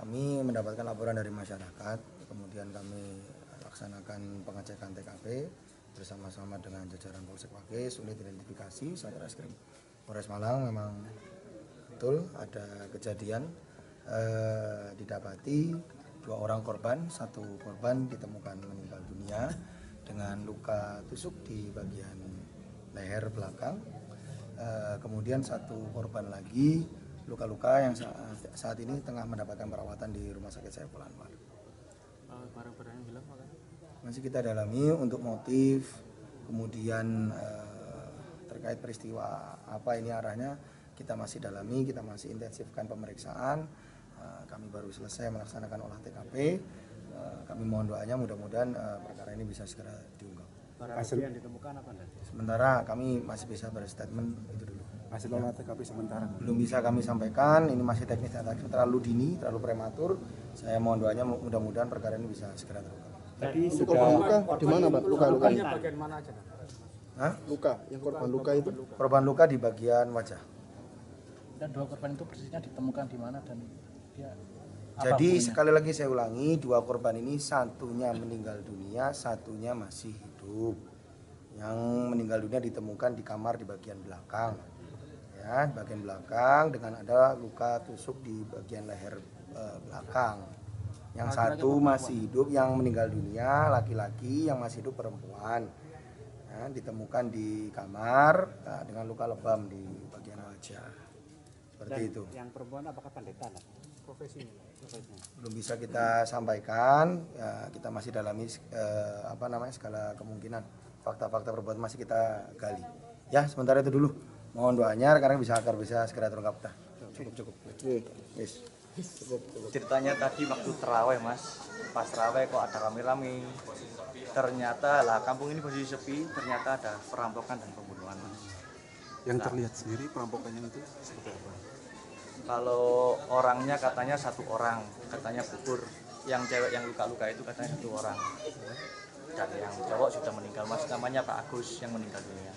Kami mendapatkan laporan dari masyarakat, kemudian kami laksanakan pengecekan TKP bersama-sama dengan jajaran Polsek Pakis, unit identifikasi Satreskrim Polres Malang. Memang betul ada kejadian didapati 2 orang korban, 1 korban ditemukan meninggal dunia dengan luka tusuk di bagian leher belakang. Kemudian 1 korban lagi luka-luka yang saat ini tengah mendapatkan perawatan di Rumah Sakit Saiful Anwar. Barang-barang yang hilang masih kita dalami untuk motif, kemudian terkait peristiwa apa ini arahnya kita masih dalami, kita masih intensifkan pemeriksaan. Kami baru selesai melaksanakan olah TKP. Kami mohon doanya mudah-mudahan perkara ini bisa segera diungkap. Hasil yang ditemukan apa nanti? Sementara kami masih bisa berstatement itu dulu. Hasil olah TKP sementara Belum bisa kami sampaikan, ini masih teknis terlalu dini, terlalu prematur. Saya mohon doanya mudah-mudahan perkara ini bisa segera terungkap. Tadi sudah luka di mana, Pak? Luka-lukanya bagian mana aja, Pak? Hah? Luka, yang korban luka itu? Korban luka di bagian wajah. Dan 2 korban itu persisnya ditemukan di mana dan dia jadi sekali lagi saya ulangi, 2 korban ini satunya meninggal dunia, satunya masih hidup. Yang meninggal dunia ditemukan di kamar di bagian belakang. Ya, di bagian belakang dengan ada luka tusuk di bagian leher belakang. Yang satu masih hidup, yang meninggal dunia laki-laki, yang masih hidup perempuan. Ya, ditemukan di kamar dengan luka lebam di bagian wajah. Seperti itu. Yang perempuan apakah pendeta? Profesinya? Belum bisa kita sampaikan, ya, kita masih dalami segala kemungkinan, fakta-fakta perbuatan masih kita gali. Ya, sementara itu dulu. Mohon doanya rekan-rekan agar bisa segera terungkap. Cukup. Yes. Cukup. Ceritanya tadi waktu terawih, Mas, pas terawih kok ada rame-rame. Ternyata lah kampung ini posisi sepi, ternyata ada perampokan dan pembunuhan, Mas. Yang terlihat sendiri perampokannya itu seperti apa? Kalau orangnya katanya 1 orang, katanya gugur. Yang cewek yang luka-luka itu katanya 1 orang. Dan yang cowok sudah meninggal, Mas, namanya Pak Agus yang meninggal dunia.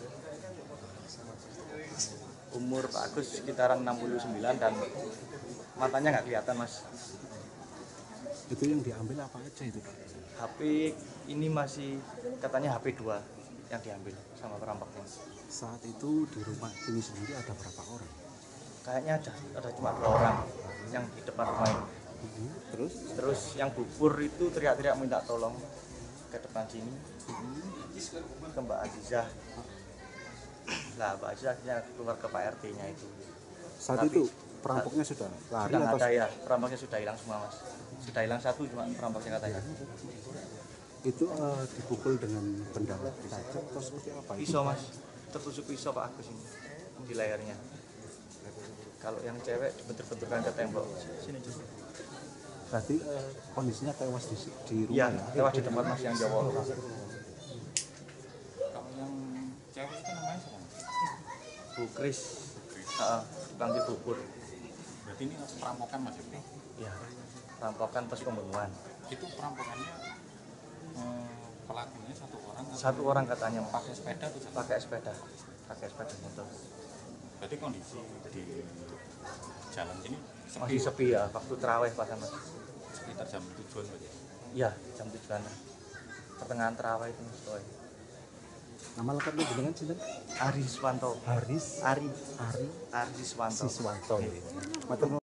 Umur Pak Agus sekitaran 69 dan matanya nggak kelihatan, Mas. Itu yang diambil apa aja itu, Pak? HP ini masih katanya HP 2 yang diambil sama perampoknya. Saat itu di rumah ini sendiri ada berapa orang? Kayaknya ada cuma 2 orang yang di depan rumah ini. Terus yang bubur itu teriak-teriak minta tolong ke depan sini ke Mbak Azizah. Lah Mbak Azizah akhirnya keluar ke Pak RT-nya itu. Saat itu perampoknya sudah lari sudah atau ada ya, perampoknya sudah hilang semua, Mas. Sudah hilang 1 cuma perampoknya katanya. itu dipukul dengan benda tajam atau seperti apa? Pisau, Mas, tertusuk pisau Pak Agus ini di lehernya. Kalau yang cewek dibentur-benturkan ke tembok. Sini juga. Berarti kondisinya tewas di rumah Iya, ya? tewas di tempat, Mas, yang Jawa. Kalau yang cewek itu namanya siapa? Bu Kris. Panggil bubur. Berarti ini perampokan, Mas? Iya. Perampokan plus pembunuhan. Itu perampokannya pelakunya 1 orang? 1 orang katanya, Mas. Pakai sepeda atau Pakai sepeda motor. Berarti kondisi di jalan ini Masih sepi ya, waktu terawih pas, Mas. sekitar jam 7-an berarti? Iya, jam 7-an. Pertengahan terawih itu, Mas. Nama lengkapnya jenengan sinten? Ari Siswanto. Haris Ari Ari Siswanto. Siswanto.